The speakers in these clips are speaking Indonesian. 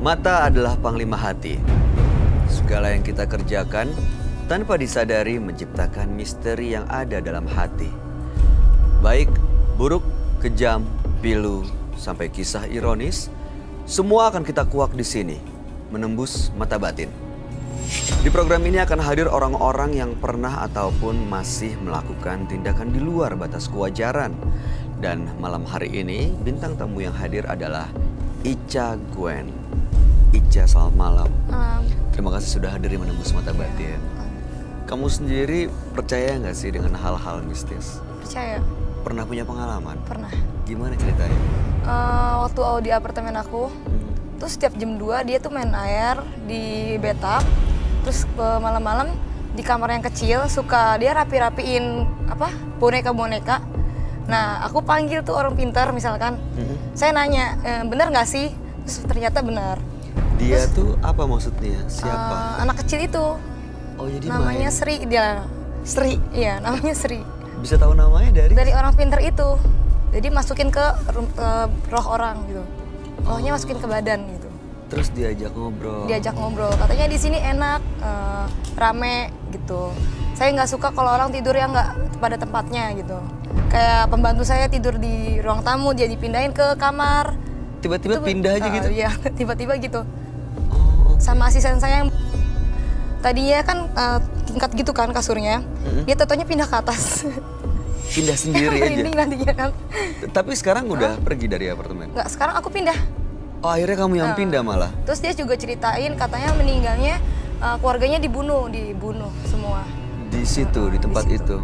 Mata adalah panglima hati. Segala yang kita kerjakan tanpa disadari menciptakan misteri yang ada dalam hati. Baik, buruk, kejam, pilu, sampai kisah ironis, semua akan kita kuak di sini, menembus mata batin. Di program ini akan hadir orang-orang yang pernah ataupun masih melakukan tindakan di luar batas kewajaran. Dan malam hari ini bintang tamu yang hadir adalah Ica Gwen. Ica, selamat malam. Terima kasih sudah hadir di Menembus Mata Batin. Kamu sendiri percaya nggak sih dengan hal-hal mistis? Percaya. Pernah punya pengalaman? Pernah. Gimana ceritanya? Waktu di apartemen aku, terus setiap jam 2 dia tuh main air di bathtub. Terus malam-malam di kamar yang kecil suka dia rapi-rapiin boneka-boneka. Nah, aku panggil tuh orang pintar misalkan. Saya nanya, bener nggak sih? Terus ternyata benar. Dia Terus, tuh apa maksudnya? Siapa? Anak kecil itu. Oh, jadi namanya main. Sri dia. Sri, iya namanya Sri. Bisa tahu namanya dari? Dari orang pintar itu. Jadi masukin ke roh orang gitu. Rohnya masukin ke badan gitu. Terus diajak ngobrol. Diajak ngobrol. Katanya di sini enak, rame gitu. Saya nggak suka kalau orang tidur yang nggak pada tempatnya gitu. Kayak pembantu saya tidur di ruang tamu, dia dipindahin ke kamar. Tiba-tiba pindah aja gitu? Iya, tiba-tiba gitu. Oh, okay. Sama asisten saya yang tadinya kan tingkat gitu kan kasurnya. Dia totonya pindah ke atas. Pindah sendiri aja? Merinding nantinya kan. Tapi sekarang udah pergi dari apartemen? Nggak, sekarang aku pindah. Oh, akhirnya kamu yang pindah malah? Terus dia juga ceritain katanya meninggalnya keluarganya dibunuh semua. Di situ, di tempat di situ. itu?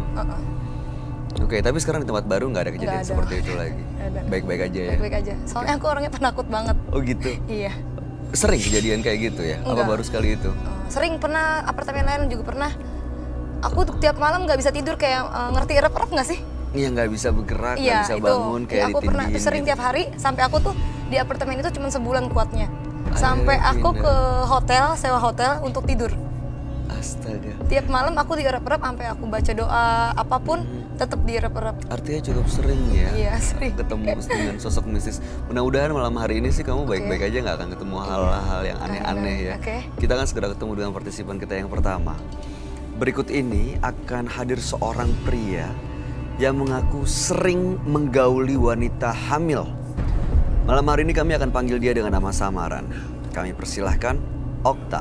Oke, tapi sekarang di tempat baru nggak ada kejadian seperti itu lagi? Baik-baik aja ya? Baik-baik aja, soalnya aku orangnya penakut banget. Oh gitu? Iya. Sering kejadian kayak gitu ya? Enggak. Apa baru sekali itu? Sering, pernah, apartemen lain juga pernah. Aku tiap malam nggak bisa tidur kayak ngerti rep-rep nggak sih? Iya, nggak bisa bergerak, nggak Iya, bisa itu. bangun, kayak Aku pernah ditindihin sering gitu. tiap hari, sampai aku tuh di apartemen itu cuma sebulan kuatnya. Sampai aku pindah. ke hotel, sewa hotel untuk tidur. Astaga. Tiap malam aku direp-rep sampai aku baca doa apapun tetap direp-rep. Artinya cukup sering ya? Iya, sering. Ketemu dengan sosok mistis. Mudah-mudahan malam hari ini sih kamu baik-baik aja, nggak akan ketemu hal-hal yang aneh-aneh ya. Kita akan segera ketemu dengan partisipan kita yang pertama. Berikut ini akan hadir seorang pria yang mengaku sering menggauli wanita hamil. Malam hari ini kami akan panggil dia dengan nama samaran. Kami persilahkan Okta.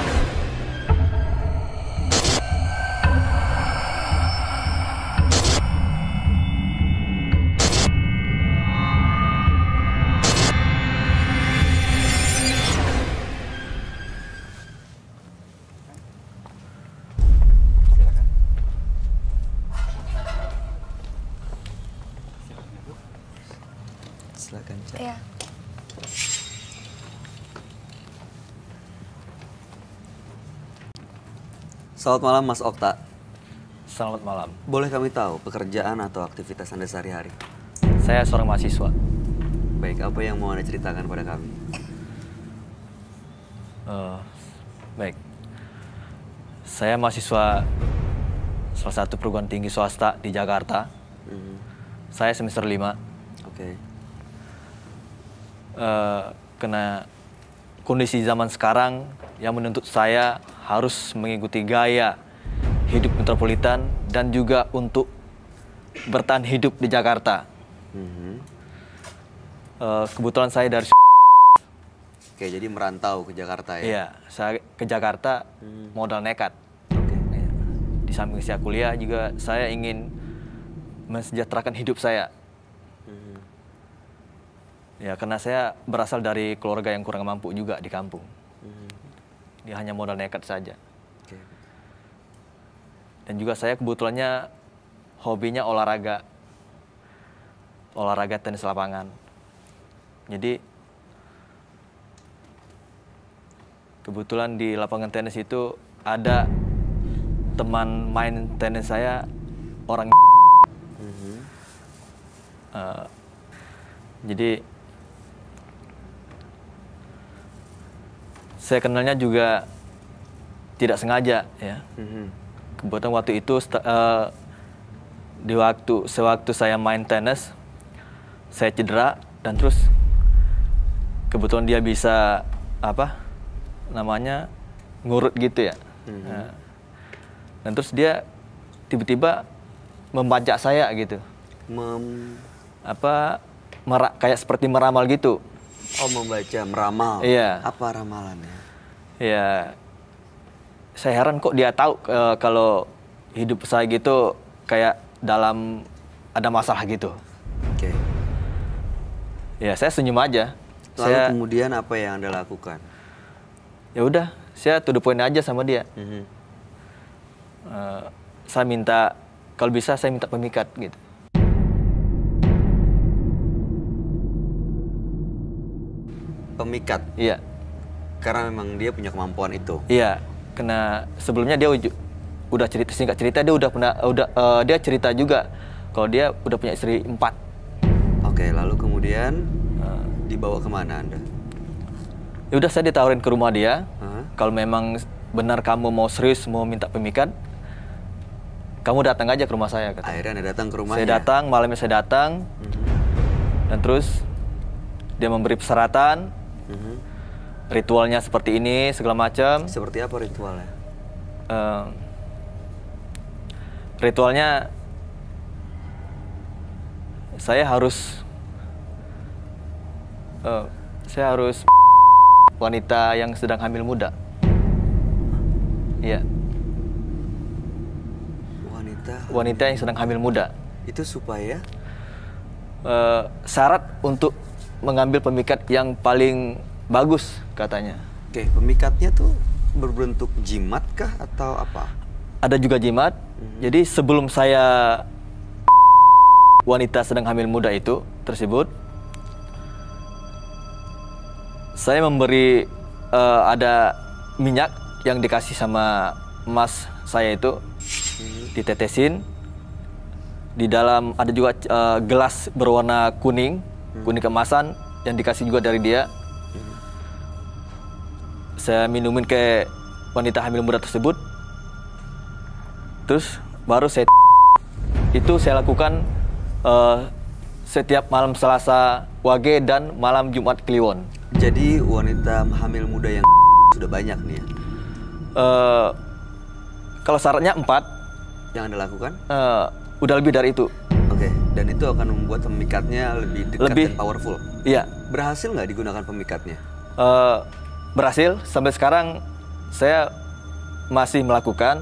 Silakan, Cak. Iya. Selamat malam, Mas Okta. Selamat malam. Boleh kami tahu pekerjaan atau aktivitas Anda sehari-hari? Saya seorang mahasiswa. Baik, apa yang mau Anda ceritakan pada kami? Baik. Saya mahasiswa salah satu perguruan tinggi swasta di Jakarta. Saya semester 5. Oke. Kena kondisi zaman sekarang yang menuntut saya harus mengikuti gaya hidup metropolitan dan juga untuk bertahan hidup di Jakarta. Kebetulan saya dari Oke, jadi merantau ke Jakarta ya? Iya, saya ke Jakarta modal nekat. Di samping saya kuliah juga saya ingin mensejahterakan hidup saya. Ya, karena saya berasal dari keluarga yang kurang mampu juga di kampung. Dia hanya modal nekat saja. Oke. Dan juga saya kebetulannya hobinya olahraga. Olahraga tenis lapangan. Jadi kebetulan di lapangan tenis itu ada teman main tenis saya orang. Jadi saya kenalnya juga tidak sengaja ya. Kebetulan waktu itu sewaktu saya main tenis, saya cedera dan terus kebetulan dia bisa apa namanya ngurut gitu ya. Nah, dan terus dia tiba-tiba membajak saya gitu. Kayak seperti meramal gitu. Oh, membaca, meramal. Iya. Apa ramalannya? Ya, saya heran kok dia tahu kalau hidup saya gitu kayak dalam ada masalah gitu. Oke. Ya, saya senyum aja. Lalu kemudian apa yang Anda lakukan? Ya udah, saya to the point aja sama dia. Saya minta, kalau bisa saya minta pemikat gitu. Pemikat? Iya. Karena memang dia punya kemampuan itu? Iya, karena sebelumnya dia udah cerita, singkat cerita dia dia cerita juga kalau dia udah punya istri 4. Oke, lalu kemudian dibawa kemana Anda? Ya udah, saya ditawarin ke rumah dia. Kalau memang benar kamu mau serius mau minta pemikat, kamu datang aja ke rumah saya. Kata. Akhirnya Anda datang ke rumahnya? Saya datang, malamnya saya datang. Dan terus dia memberi persyaratan, ritualnya seperti ini, segala macam. Seperti apa ritualnya? Ritualnya saya harus wanita yang sedang hamil muda. Iya. Wanita yang sedang hamil muda. Itu supaya? Syarat untuk mengambil pemikat yang paling bagus katanya. Oke, pemikatnya tuh berbentuk jimat kah atau apa? Ada juga jimat. Jadi sebelum saya wanita sedang hamil muda itu tersebut, saya memberi ada minyak yang dikasih sama mas saya itu, ditetesin. Di dalam ada juga gelas berwarna kuning, kuning kemasan yang dikasih juga dari dia. Saya minumin ke wanita hamil muda tersebut. Terus baru saya lakukan setiap malam Selasa Wage dan malam Jumat Kliwon. Jadi wanita hamil muda yang sudah banyak nih ya? Kalau syaratnya 4. Yang Anda lakukan? Udah lebih dari itu. Oke, dan itu akan membuat pemikatnya lebih dekat dan powerful? Iya. Berhasil nggak digunakan pemikatnya? Berhasil. Sampai sekarang saya masih melakukan.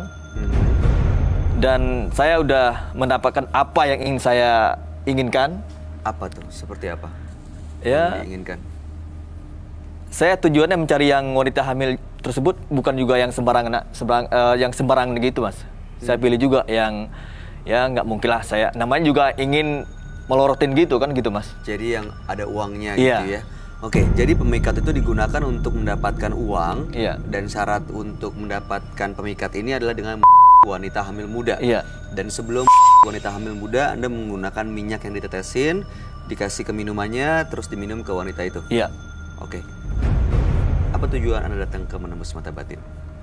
Dan saya udah mendapatkan apa yang ingin saya inginkan. Apa tuh? Seperti apa? Ya. Yang diinginkan? Saya tujuannya mencari yang wanita hamil tersebut bukan juga yang sembarangan gitu, Mas. Saya pilih juga yang ya nggak mungkin lah saya namanya juga ingin melorotin gitu kan gitu, Mas. Jadi yang ada uangnya iya. Gitu ya. Oke, jadi pemikat itu digunakan untuk mendapatkan uang. Iya. Dan syarat untuk mendapatkan pemikat ini adalah dengan wanita hamil muda. Iya. Dan sebelum wanita hamil muda, Anda menggunakan minyak yang ditetesin, dikasih ke minumannya, terus diminum ke wanita itu. Iya. Oke. Apa tujuan Anda datang ke Menembus Mata Batin?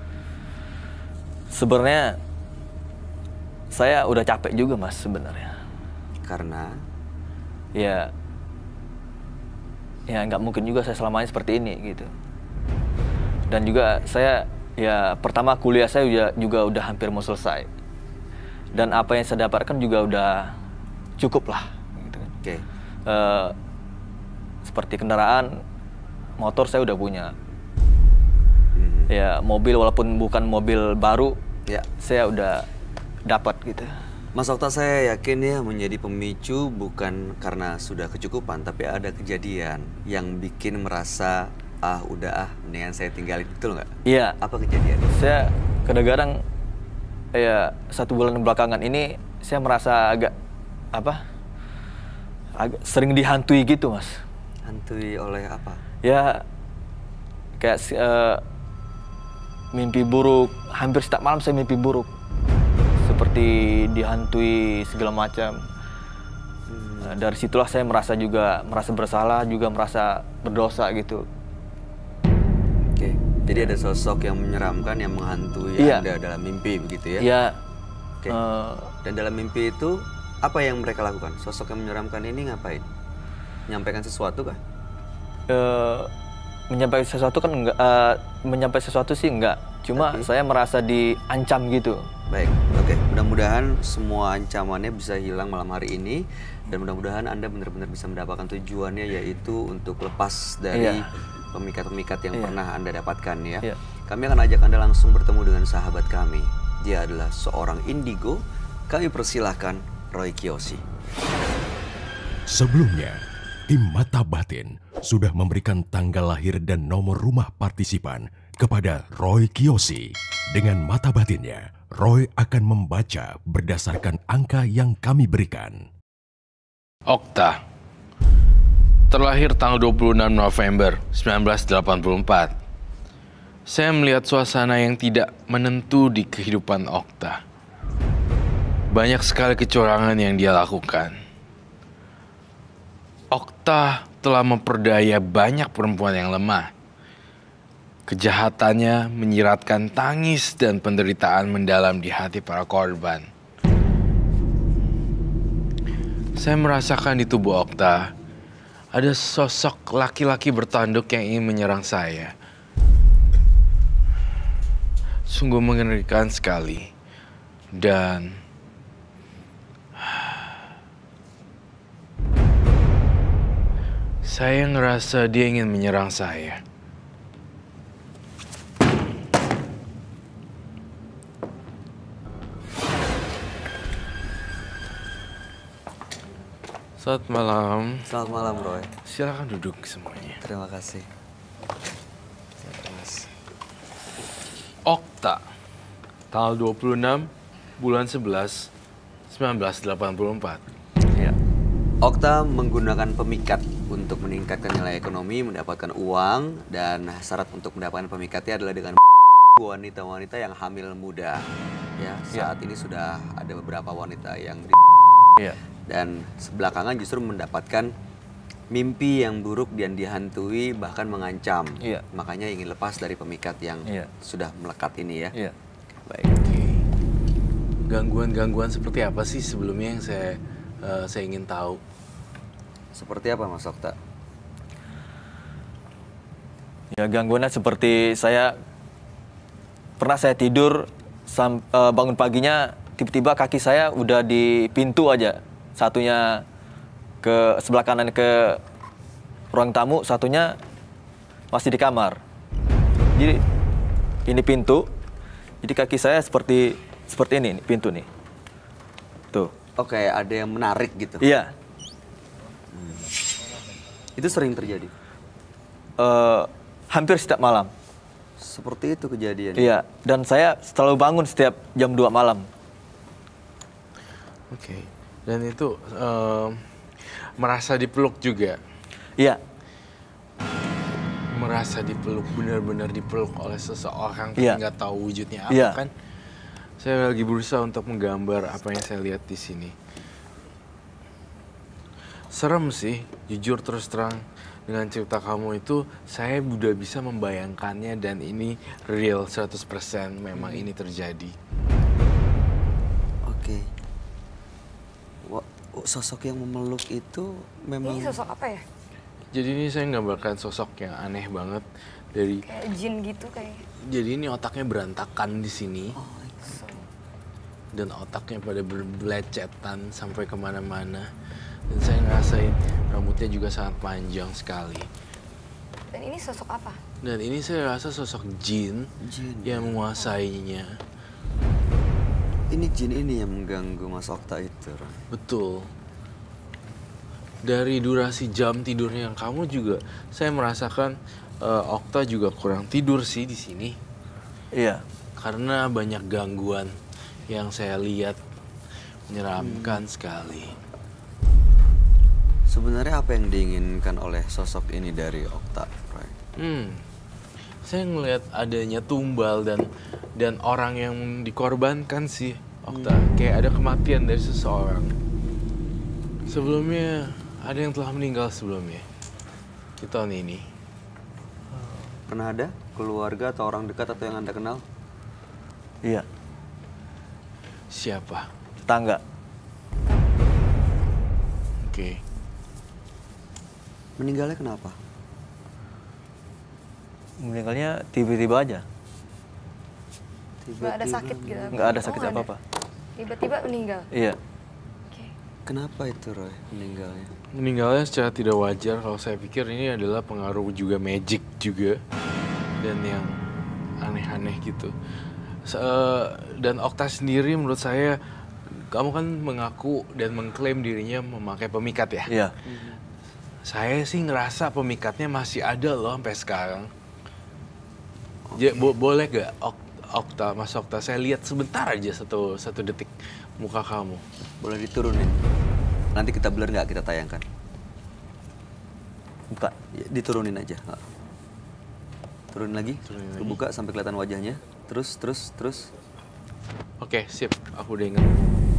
Sebenarnya saya udah capek juga, Mas, sebenarnya. Karena? Ya nggak mungkin juga saya selamanya seperti ini gitu. Dan juga saya ya pertama kuliah saya juga udah hampir mau selesai. Dan apa yang saya dapatkan juga udah cukup lah. Gitu. Oke. Seperti kendaraan, motor saya udah punya. Ya mobil walaupun bukan mobil baru, ya saya udah dapat gitu. Mas Okta, saya yakin ya menjadi pemicu bukan karena sudah kecukupan, tapi ada kejadian yang bikin merasa mendingan saya tinggalin, betul nggak? Iya. Apa kejadian? Saya kadang-kadang ya 1 bulan belakangan ini saya merasa agak sering dihantui gitu, Mas. Hantui oleh apa? Ya kayak mimpi buruk, hampir setiap malam saya mimpi buruk. Seperti dihantui segala macam. Dari situlah saya merasa bersalah, juga merasa berdosa gitu. Oke, jadi ada sosok yang menyeramkan yang menghantui Anda dalam mimpi begitu ya? Iya. Oke. Dan dalam mimpi itu apa yang mereka lakukan? Sosok yang menyeramkan ini ngapain? Menyampaikan sesuatu kah? menyampaikan sesuatu kan enggak, menyampaikan sesuatu sih enggak. Cuma saya merasa diancam gitu. Baik, oke. Mudah-mudahan semua ancamannya bisa hilang malam hari ini. Dan mudah-mudahan Anda benar-benar bisa mendapatkan tujuannya, yaitu untuk lepas dari pemikat-pemikat yang pernah Anda dapatkan ya. Kami akan ajak Anda langsung bertemu dengan sahabat kami. Dia adalah seorang indigo. Kami persilahkan Roy Kiyoshi. Sebelumnya, tim Mata Batin sudah memberikan tanggal lahir dan nomor rumah partisipan kepada Roy Kiyoshi. Dengan mata batinnya, Roy akan membaca berdasarkan angka yang kami berikan. Okta, terlahir tanggal 26 November 1984. Saya melihat suasana yang tidak menentu di kehidupan Okta. Banyak sekali kecurangan yang dia lakukan. Okta telah memperdaya banyak perempuan yang lemah. Kejahatannya menyiratkan tangis dan penderitaan mendalam di hati para korban. Saya merasakan di tubuh Okta ada sosok laki-laki bertanduk yang ingin menyerang saya. Sungguh mengerikan sekali. Dan saya ngerasa dia ingin menyerang saya. Selamat malam. Selamat malam, Roy. Silakan duduk semuanya. Terima kasih. Okta, tanggal 26 bulan 11 1984. Iya. Okta menggunakan pemikat untuk meningkatkan nilai ekonomi, mendapatkan uang, dan syarat untuk mendapatkan pemikatnya adalah dengan wanita-wanita yang hamil muda. Ya, saat ini sudah ada beberapa wanita yang dan belakangan justru mendapatkan mimpi yang buruk dan dihantui, bahkan mengancam. Makanya ingin lepas dari pemikat yang sudah melekat ini ya. Baik. Gangguan-gangguan seperti apa sih sebelumnya yang saya ingin tahu? Seperti apa, Mas Okta? Ya, gangguannya seperti pernah saya tidur, bangun paginya tiba-tiba kaki saya udah di pintu aja. Satunya ke sebelah kanan ke ruang tamu, satunya masih di kamar. Jadi ini pintu, jadi kaki saya seperti ini pintu nih. Tuh. Oke, ada yang menarik gitu. Iya. Itu sering terjadi? Hampir setiap malam. Seperti itu kejadian? Iya, dan saya selalu bangun setiap jam 2 malam. Oke. Dan itu merasa dipeluk juga? Iya. Merasa dipeluk, benar-benar dipeluk oleh seseorang tapi nggak tahu wujudnya apa kan? Saya lagi berusaha untuk menggambar apa yang saya lihat di sini. Serem sih, jujur terus terang. Dengan cerita kamu itu, saya udah bisa membayangkannya dan ini real 100% memang ini terjadi. Oke. Sosok yang memeluk itu memang... Ini sosok apa ya? Jadi ini saya nggambarkan sosok yang aneh banget dari... Kayak jin gitu kayak. Jadi ini otaknya berantakan di sini. Dan otaknya pada berbelecetan sampai kemana-mana. Dan saya ngerasain rambutnya juga sangat panjang sekali. Dan ini sosok apa? Dan ini saya rasa sosok jin yang menguasainya. Ini jin ini yang mengganggu Mas Okta itu, Ron. Betul. Dari durasi jam tidurnya yang kamu juga, saya merasakan Okta juga kurang tidur sih di sini. Iya. Karena banyak gangguan yang saya lihat, menyeramkan sekali. Sebenarnya apa yang diinginkan oleh sosok ini dari Okta, Roy? Saya ngelihat adanya tumbal dan orang yang dikorbankan sih, Okta. Kayak ada kematian dari seseorang. Sebelumnya ada yang telah meninggal sebelumnya di tahun ini. Pernah ada keluarga atau orang dekat atau yang Anda kenal? Iya. Siapa? Tetangga. Oke. Meninggalnya kenapa? Meninggalnya tiba-tiba aja. Nggak ada sakit gitu? Nggak ada sakit nggak ada. apa-apa. Tiba-tiba meninggal? Iya. Oke. Kenapa itu Roy meninggalnya? Meninggalnya secara tidak wajar, kalau saya pikir ini adalah pengaruh juga magic juga. Dan yang aneh-aneh gitu. Dan Okta sendiri menurut saya, kamu kan mengaku dan mengklaim dirinya memakai pemikat ya? Iya. Saya sih ngerasa pemikatnya masih ada loh sampai sekarang. Boleh gak Okta, Mas Okta, saya lihat sebentar aja satu detik muka kamu. Boleh diturunin. Nanti kita blur nggak kita tayangkan. Buka. Ya, diturunin aja. Turunin lagi. Turunin Lu lagi. buka sampai kelihatan wajahnya. Terus. Oke, sip. Aku udah ingat.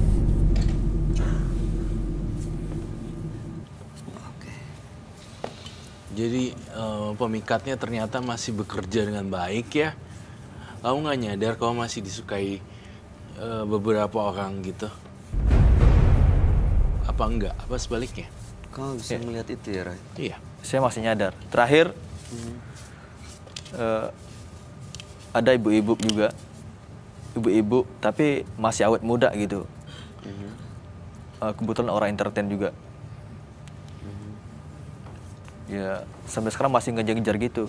Oke. Jadi pemikatnya ternyata masih bekerja dengan baik ya. Kamu nggak nyadar kamu masih disukai beberapa orang gitu? Apa enggak? Apa sebaliknya? Kamu bisa melihat itu ya, Roy? Iya. Saya masih nyadar. Terakhir ada ibu-ibu juga. Ibu-ibu tapi masih awet muda gitu. Kebetulan orang entertain juga. Ya sampai sekarang masih ngejar-ngejar gitu.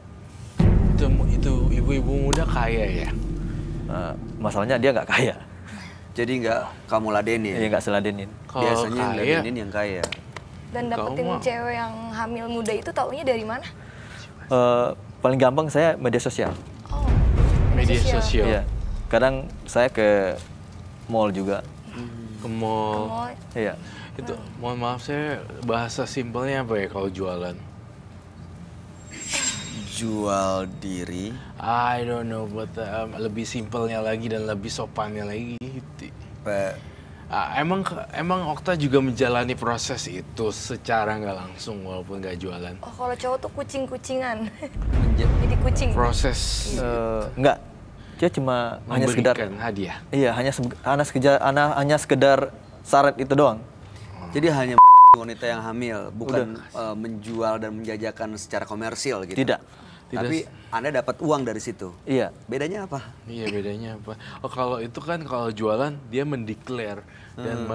Itu ibu-ibu muda kaya ya? Masalahnya dia nggak kaya. Jadi nggak kamu ladenin. Dia nggak seladenin. Kalau Biasanya yang kaya, ladenin yang kaya. Dan dapetin Kamu mah- cewek yang hamil muda itu taunya dari mana? Paling gampang saya media sosial. Oh, media sosial. Iya. Kadang saya ke mall juga. Ke mall. Oh, Iya. Itu, mohon maaf saya bahasa simpelnya apa ya kalau jualan? Jual diri. I don't know, but lebih simpelnya lagi dan lebih sopannya lagi. Emang Okta juga menjalani proses itu secara nggak langsung walaupun nggak jualan. oh kalau cowok tuh kucing-kucingan. Jadi kucing. Proses Enggak. Dia cuma hanya sekedar memberikan hadiah. iya, hanya sekedar syarat itu doang. Jadi hanya wanita yang hamil, bukan menjual dan menjajakan secara komersil gitu. Tidak. Tapi Anda dapat uang dari situ. Iya. Bedanya apa? Iya, bedanya apa? Oh, kalau itu kan kalau jualan dia mendeklar dan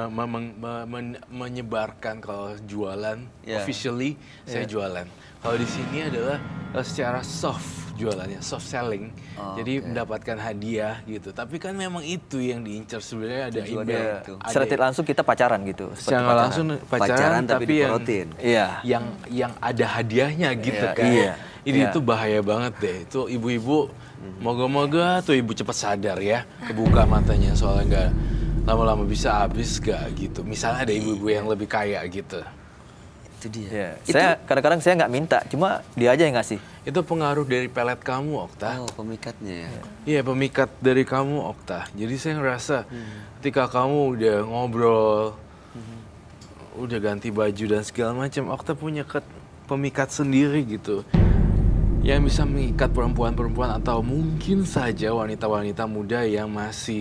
menyebarkan kalau jualan Yeah. officially saya jualan. Kalau di sini adalah secara soft jualannya, soft selling. Jadi mendapatkan hadiah gitu. Tapi kan memang itu yang diincar sebenarnya ada Tujuannya email. itu. Secara tidak langsung kita pacaran gitu. seperti Secara nggak pacaran. langsung Pacaran pacaran, tapi tapi diporotin. Iya. yang ada hadiahnya gitu Iya, kan. iya. Ini Iya. itu bahaya banget deh. Itu ibu-ibu moga-moga tuh ibu cepat sadar ya, kebuka matanya soalnya nggak lama-lama bisa habis gak gitu. Misalnya ada ibu-ibu yang lebih kaya gitu. Itu dia. Iya. Saya kadang-kadang saya nggak minta, cuma dia aja yang ngasih. Itu pengaruh dari pelet kamu, Okta. Oh, pemikatnya ya. Iya, pemikat dari kamu, Okta. Jadi saya ngerasa ketika kamu udah ngobrol, udah ganti baju dan segala macam, Okta punya pemikat sendiri gitu. Yang bisa mengikat perempuan-perempuan atau mungkin saja wanita-wanita muda yang masih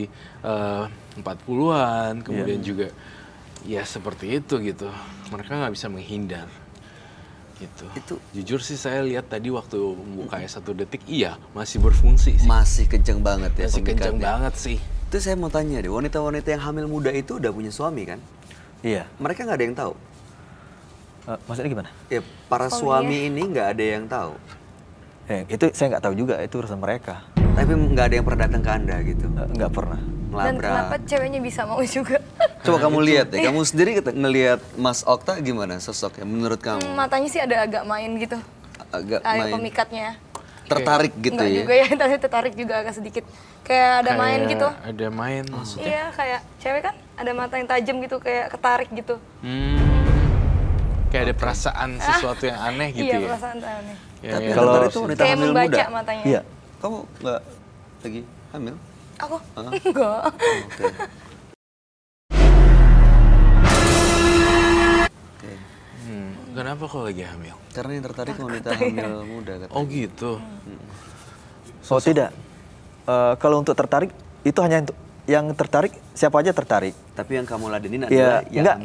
40-an, kemudian juga ya seperti itu gitu. Mereka nggak bisa menghindar. Gitu. Jujur sih saya lihat tadi waktu membukanya 1 detik, iya masih berfungsi sih. Masih kenceng banget ya Masih kenceng pemikatnya. banget sih. Itu saya mau tanya deh, wanita-wanita yang hamil muda itu udah punya suami kan? Iya. Mereka nggak ada yang tahu. Maksudnya gimana? Ya, para suami ini nggak ada yang tahu. Itu saya nggak tahu juga, itu urusan mereka. Tapi nggak ada yang pernah datang ke Anda gitu. Nggak pernah. Dan kenapa Ngelabrak. ceweknya bisa mau juga? Coba kamu lihat deh, kamu sendiri ngelihat Mas Okta gimana sosoknya menurut kamu? Matanya sih ada agak main gitu. Agak Ada main pemikatnya. tertarik gitu Enggak ya? juga ya, tapi tertarik juga agak sedikit. Kayak ada main Kayak gitu. Ada main maksudnya. Iya, kayak cewek kan ada mata yang tajam gitu, kayak ketarik gitu. Kayak ada perasaan sesuatu yang aneh gitu Iya, ya. perasaan aneh. Ya, Tapi ya. yang Kalau- tertarik itu wanita Kayak hamil membaca muda. matanya. Iya. Kamu nggak lagi hamil? Aku? Enggak. Oke. Oke. Kenapa kok lagi hamil? Karena yang tertarik wanita hamil muda katanya. Oh gitu. Oh tidak. Kalau untuk tertarik itu hanya untuk yang tertarik, siapa aja tertarik. Tapi yang kamu ladenin Iya, adalah yang enggak.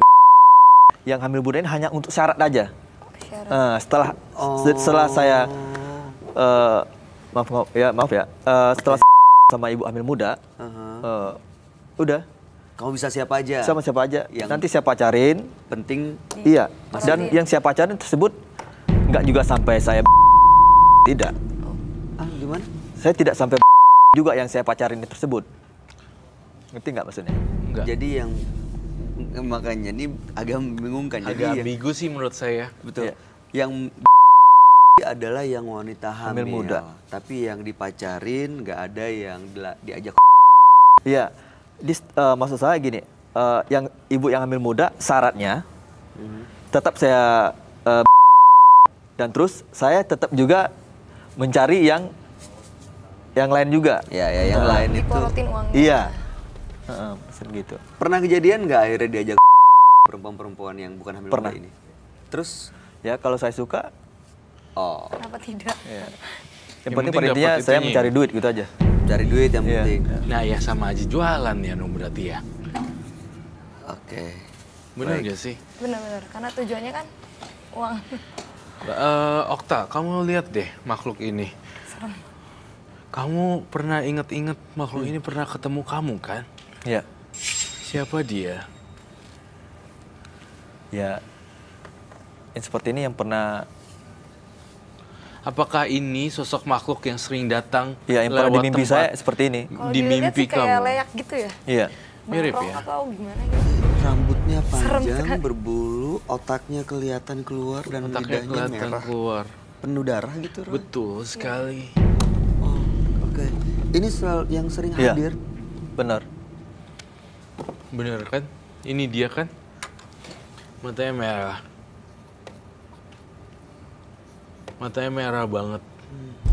Yang hamil muda ini hanya untuk syarat aja. Syarat. Setelah saya maaf ya. Setelah sama ibu hamil muda, udah Kamu bisa siapa aja. sama siapa aja. Yang Nanti saya pacarin. penting Iya. Dan yang saya pacarin tersebut nggak juga sampai saya tidak. gimana? Saya tidak sampai juga yang saya pacarin tersebut. Ngerti nggak maksudnya? Enggak. Jadi yang makanya ini agak membingungkan. Jadi Agak yang- ambigu sih menurut saya. betul. Iya. Yang adalah yang wanita hamil, Hamil muda. tapi yang dipacarin nggak ada yang diajak. Iya. Maksud saya gini, yang ibu yang hamil muda syaratnya tetap saya dan terus saya tetap juga mencari yang lain juga. Ya, yang lain itu. Diporotin uangnya. Iya. Gitu. Pernah kejadian nggak akhirnya diajak perempuan-perempuan yang bukan hamil Pernah. muda ini? Terus, Ya kalau saya suka, Kenapa tidak? ya. Yang Yang penting penting pada intinya dapat saya itunya mencari ya. duit gitu aja. cari duit yang Iya. penting. Nah ya sama aja jualan ya Num berarti ya. Oke. Bener Baik. gak sih? Benar-benar. Karena tujuannya kan uang. Okta, kamu lihat deh makhluk ini. Kamu pernah inget-inget makhluk ini pernah ketemu kamu kan? Iya. Siapa dia? Ya. Yang seperti ini yang pernah, Apakah ini sosok makhluk yang sering datang ya yang pernah di lewat mimpi tempat? saya seperti ini. Kalau Di dilihat mimpi sih kayak kamu. leyak gitu ya. Iya. Mirip Barong ya? atau gimana gitu. Rambutnya Serem panjang, sekali. berbulu, otaknya kelihatan keluar dan Otaknya lidahnya kelihatan merah. keluar. Penuh darah gitu, Roy. Betul sekali. Oh, oke. Ini yang sering Iya. hadir. Benar. Bener kan? Ini dia kan? Matanya merah. Matanya merah banget.